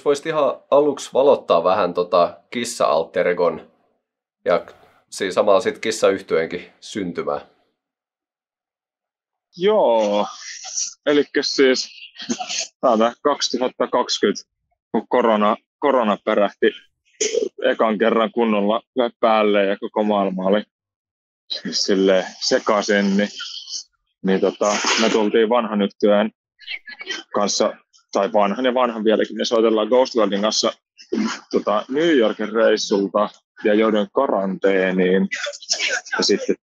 voisit ihan aluksi valottaa vähän Kissa Alter Egon ja siinä samalla sitten Kissa-yhtyeenkin syntymää. Joo, eli siis 2020, kun korona pärähti ekan kerran kunnolla päälle ja koko maailma oli silleen sekaisin, niin me tultiin vanhan yhtyeen kanssa, tai vanhan vieläkin, niin soitellaan Ghost Worldin kanssa New Yorkin reissulta ja joudun karanteeniin. Ja sitten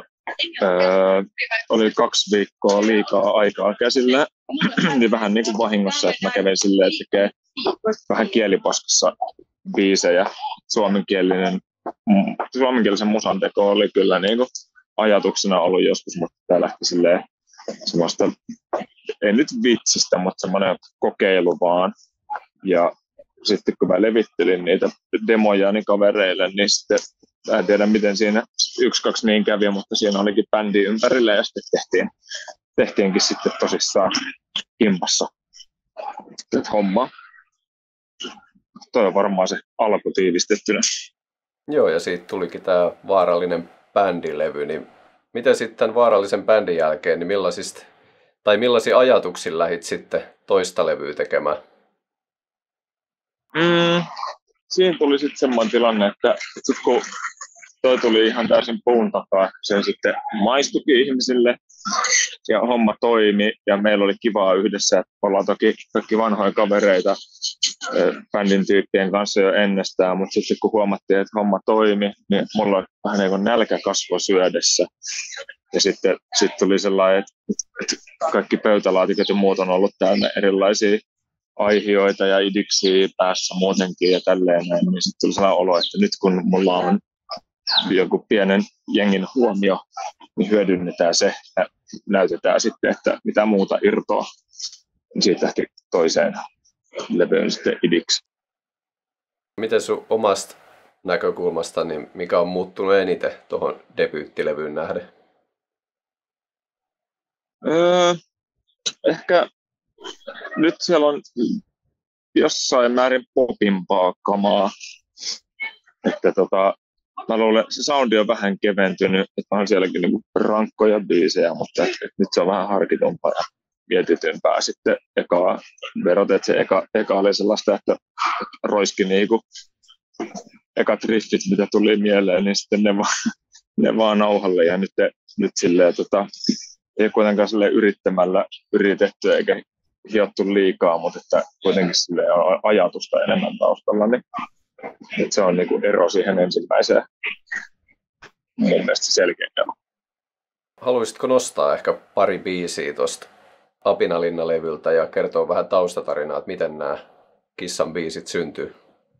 oli 2 viikkoa liikaa aikaa käsillä, niin vähän niin kuin vahingossa, että mä kävin silleen, että tekee vähän kielipaskassa biisejä. Suomenkielisen musan teko oli kyllä niin kuin ajatuksena ollut joskus, mutta tämä lähti silleen semmoista, ei nyt vitsistä, mutta semmoinen kokeilu vaan. Ja sitten kun mä levittelin niitä demoja niin kavereille, niin sitten en tiedä miten siinä 1-2 niin kävi, mutta siinä olikin bändi ympärillä ja sitten tehtiinkin sitten tosissaan kimpassa homma. Toi on varmaan se alku tiivistettynä. Joo, ja siitä tulikin tämä vaarallinen bändilevy, niin miten sitten tämän vaarallisen bändin jälkeen, niin millaisia ajatuksia lähdit sitten toista levyä tekemään? Siinä tuli sitten semmoinen tilanne, että kun toi tuli ihan täysin puun takaa, sen sitten maistukin ihmisille ja homma toimi ja meillä oli kivaa yhdessä. Ollaan toki kaikki vanhoja kavereita bändin tyyppien kanssa jo ennestään, mutta sitten kun huomattiin, että homma toimi, niin mulla oli vähän niin kuin nälkä kasvoi syödessä. Ja sitten tuli sellainen, että kaikki pöytälaatikot ja muut on ollut täynnä erilaisia aihioita ja idiksiä päässä muutenkin ja tälleen näin, niin sitten tuli sellainen olo, että nyt kun mulla on joku pienen jengin huomio, niin hyödynnetään se ja näytetään sitten, että mitä muuta irtoaa. Siitä lähti toiseen levyyn sitten idiksi. Miten sun omasta näkökulmasta, niin mikä on muuttunut eniten tuohon debyyttilevyyn nähden? Ehkä nyt siellä on jossain määrin popimpaa kamaa. Että mä luulen, se soundi on vähän keventynyt, että on sielläkin niinku rankkoja biisejä, mutta nyt se on vähän harkitumpaa ja mietitympää sitten ekaa verot, että se eka oli sellaista, että roiski niinku ekat riffit, mitä tuli mieleen, niin sitten ne vaan nauhalle ja nyt silleen ei kuitenkaan silleen yrittämällä yritetty eikä hiottu liikaa, mutta että kuitenkin silleen on ajatusta enemmän taustalla, niin että se on niinku ero siihen ensimmäiseen mun mielestä selkeä. Haluaisitko nostaa ehkä pari biisiä tuosta Apinalinna-levyltä ja kertoa vähän taustatarinaa, että miten nämä Kissan biisit syntyy?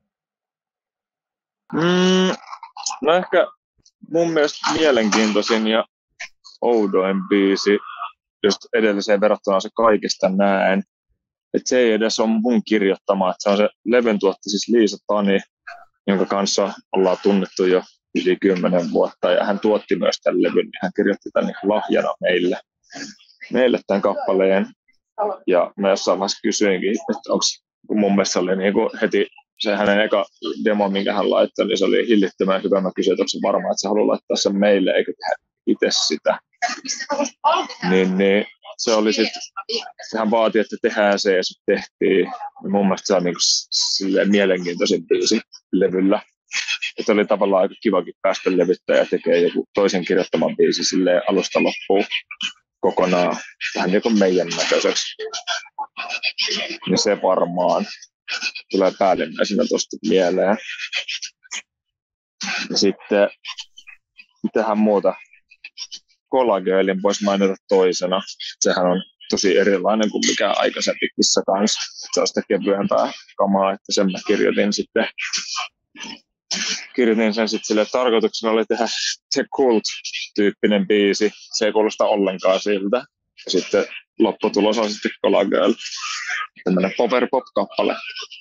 No ehkä mun mielestä mielenkiintoisin ja oudoin biisi, just edelliseen verrattuna on se Kaikesta näen. Että se ei edes ole mun kirjoittama, että se on se levyn tuotti siis Liisa Tani, jonka kanssa ollaan tunnettu jo yli 10 vuotta, ja hän tuotti myös tämän levyn, niin hän kirjoitti tämän lahjana meille tämän kappaleen, ja mä jossain vaiheessa kysyinkin, että kun mun mielestä oli niin kuin heti se hänen eka demo, minkä hän laittoi, niin se oli hillittömän hyvä. Mä kysyin, että onko se varma, että se haluaa laittaa sen meille, eikä tehdä itse sitä. Niin se oli sitten, sehän vaati, että tehdään se ja sitten tehtiin. Ja mun mielestä se on niinku silleen mielenkiintoisin biisi levyllä. Että oli tavallaan aika kivakin päästä levyttämään ja tekee joku toisen kirjoittaman biisi silleen alusta loppuun kokonaan vähän niin kuin meidän näköiseksi. Niin se varmaan tulee päällimmäisenä tuosta mieleen. Ja sitten mitähän muuta. Collageelin voisi mainita toisena. Sehän on tosi erilainen kuin mikä aikaisempi Kissa kanssa. Se on sitä kevyempää kamaa, että sen mä kirjoitin sen sitten sille, tarkoituksena oli tehdä se Cult-tyyppinen biisi. Se ei kuulosta ollenkaan siltä. Ja sitten lopputulos on sitten Collagirl. Tämmöinen power-pop-kappale.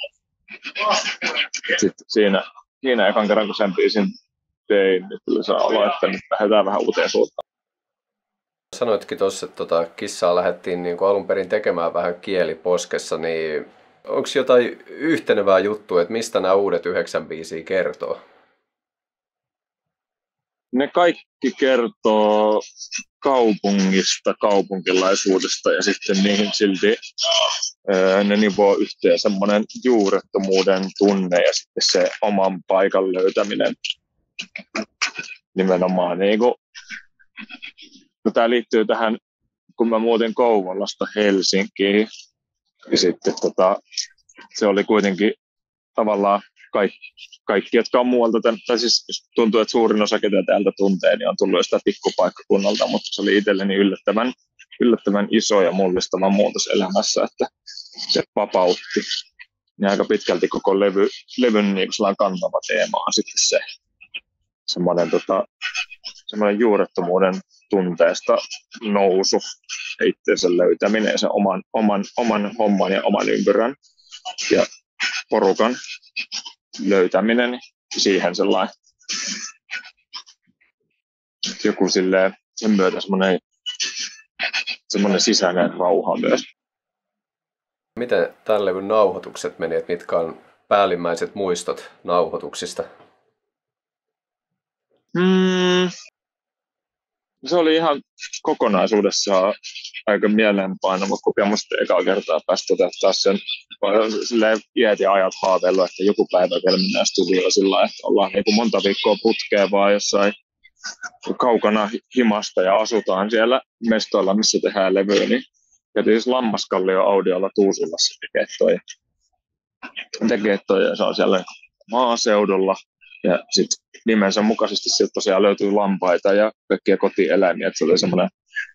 Sitten siinä ekan kerran, kun sen biisin tein, niin tuli se olo, että nyt lähdetään vähän uuteen suuntaan. Sanoitkin tuossa, että Kissaa lähdettiin niin kuin alun perin tekemään vähän kieliposkessa, niin Onko jotain yhtenevää juttua, että mistä nämä uudet 9 biisiä kertoo? Ne kaikki kertoo kaupungista, kaupunkilaisuudesta ja sitten niihin silti ne nivoo yhteen semmoinen juurettomuuden tunne ja sitten se oman paikan löytäminen. Nimenomaan niin kuin, no tämä liittyy tähän, kun mä muutin Kouvolasta Helsinkiin ja sitten se oli kuitenkin tavallaan kaikki, jotka on muualta, tai siis tuntuu, että suurin osa, ketä täältä tuntee, niin on tullut sitä pikkupaikkakunnalta, mutta se oli itselleni yllättävän iso ja mullistava muutos elämässä, että se vapautti. Ja aika pitkälti koko levyn niin kantava teema on sitten se semmoinen juurettomuuden tunteesta nousu, itsensä löytäminen ja sen oman homman ja oman ympyrän ja porukan löytäminen, siihen sellainen joku silleen, sen myötä semmoinen sisäinen rauha myös. Miten tämän levyn nauhoitukset meni, että mitkä on päällimmäiset muistot nauhoituksista? Se oli ihan kokonaisuudessaan aika mieleenpainava kokemus, että ekaa kertaa pääsi toteuttaa sen. Silleen iät ja ajat haaveillut, että joku päivä vielä mennään studioon sillä lailla, että ollaan niin kuin monta viikkoa putkea vaan jossain kaukana himasta ja asutaan siellä mestoilla, missä tehdään levyä. Niin käytiin siis Lammaskallio audiolla Tuusulassa tekee toi ja se on siellä maaseudulla. Ja sitten nimensä mukaisesti sieltä tosiaan löytyy lampaita ja kaikkia kotieläimiä, että se oli semmoinen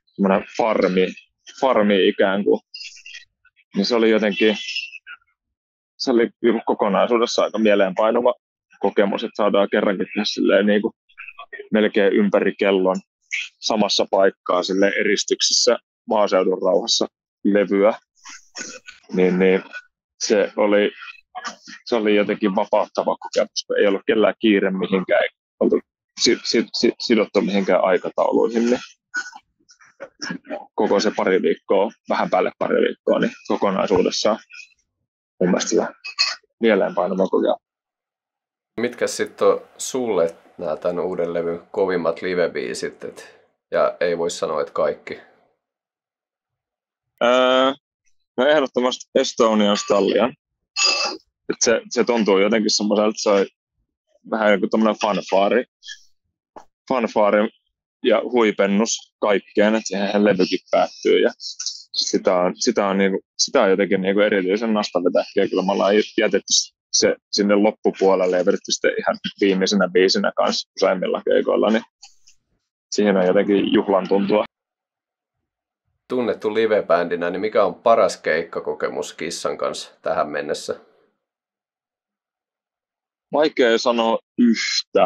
farmi ikään kuin. Niin se oli jotenkin, se oli kokonaisuudessa aika mieleenpainuva kokemus, että saadaan kerrankin tehdä silleen niin kuin melkein ympäri kellon samassa paikkaa silleen eristyksissä maaseudun rauhassa levyä. Niin se oli jotenkin vapauttava kokemus, kun ei ollut kellään kiire mihinkään, ei oltu sidottu mihinkään aikatauluihin. Niin koko se vähän päälle pari viikkoa, niin kokonaisuudessaan mun mielestä mieleenpainuva kokemus. Mitkä sitten on sulle nämä tämän uuden levyn kovimmat live-biisit? Ja ei voi sanoa, että kaikki. No ehdottomasti Estonian Stallion. Se tuntuu jotenkin semmoiselta, se on vähän joku tommoinen fanfaari ja huipennus kaikkeen, että siihen levykin päättyy. Ja sitä on jotenkin niinku erityisen nastavetähkiä. Kyllä me ollaan jätetty se sinne loppupuolelle ja vedetty sitten ihan viimeisenä biisinä kanssa useimmilla keikoilla, niin siihen on jotenkin juhlan tuntua. Tunnettu live-bändinä, niin mikä on paras keikkakokemus Kissan kanssa tähän mennessä? Vaikea sanoa yhtä.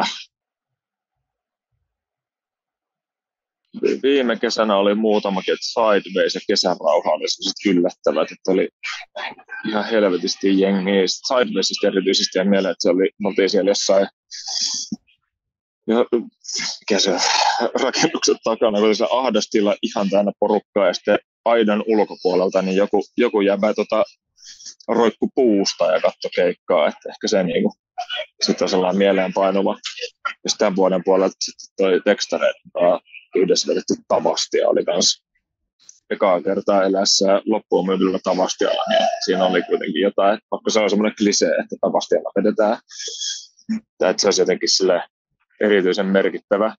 Viime kesänä oli muutamakin, että Sideways ja Kesärauha oli sellaiset yllättävät, että oli ihan helvetisti jengiä. Sidewaysista erityisesti ja mieleen, että me oltiin siellä jossain rakennukset takana, kun oli se ahdastila ihan täynnä porukkaa ja sitten aidan ulkopuolelta niin joku jäbä roikku puusta ja katto keikkaa, että ehkä se niinku sitten on sellainen mieleenpainuva. Ja tämän vuoden puolelta sitten toi Textareiden yhdessä vedetty Tavastia oli kans ekaa kertaa elässä loppuun myydyllä Tavastialla, niin siinä oli kuitenkin jotain, vaikka se on semmoinen klisee, että Tavastialla vedetään, että se olisi jotenkin erityisen merkittävä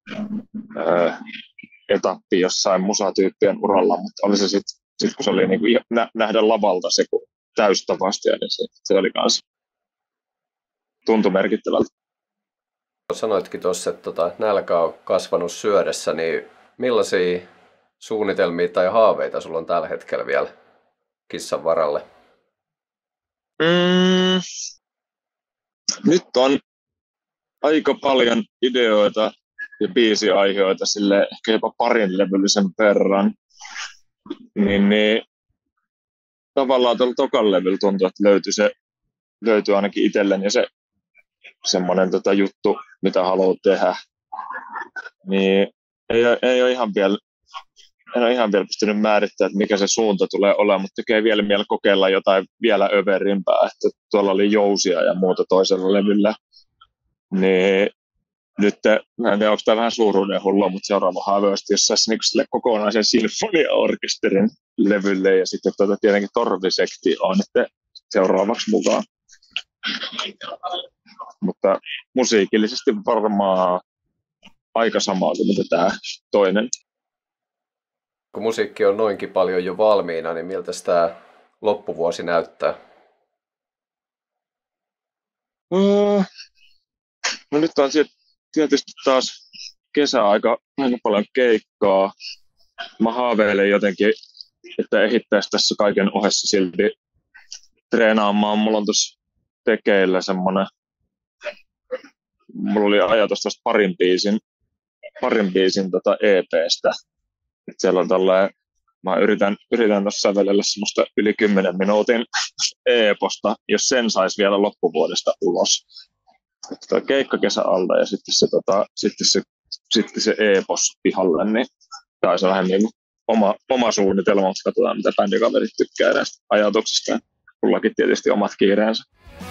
etappi jossain musatyyppien uralla, mutta oli se sitten kun se oli niinku nähdä lavalta se täys Tavastia, niin se oli kans tuntui merkittävältä. Sanoitkin tuossa, että nälkä on kasvanut syödessä, niin millaisia suunnitelmia tai haaveita sulla on tällä hetkellä vielä Kissan varalle? Nyt on aika paljon ideoita ja biisiaiheita sille ehkä jopa parin levyllisen verran. Niin tavallaan tuolla tokan levyllä tuntuu, että löytyy ainakin itselleni se semmoinen juttu, mitä haluaa tehdä. Niin ei ole ihan vielä en ole ihan vielä pystynyt määrittämään, että mikä se suunta tulee olemaan, mutta tekee vielä mielellä kokeilla jotain vielä överimpää, että tuolla oli jousia ja muuta toisella levyllä. Niin nyt, mä en tiedä, onko tämä vähän suuruuden hullua, mutta seuraava haave olisi, jos saisi niin kokonaisen sinfoniaorkesterin levylle ja sitten tietenkin Torvisekti on sitten seuraavaksi mukaan. Mutta musiikillisesti varmaan aika samaa kuin mitä tämä toinen. Kun musiikki on noinkin paljon jo valmiina, niin miltä tämä loppuvuosi näyttää? No nyt on tietysti taas kesäaika aika paljon keikkaa. Mä haaveilen jotenkin, että ehittäisi tässä kaiken ohessa silti treenaamaan. Mulla on tuossa tekeillä semmoinen, mulla oli ajatus tuosta parin biisin EPstä. Et siellä on tolleen, mä yritän tuossa sävelellä semmoista yli 10 minuutin eposta, jos sen saisi vielä loppuvuodesta ulos. Että keikka kesä alla ja sitten se epos pihalle, niin tämä on vähän niin oma suunnitelma, mutta katsotaan mitä bändikaverit tykkää näistä ajatuksista. Kullakin tietysti omat kiireensä.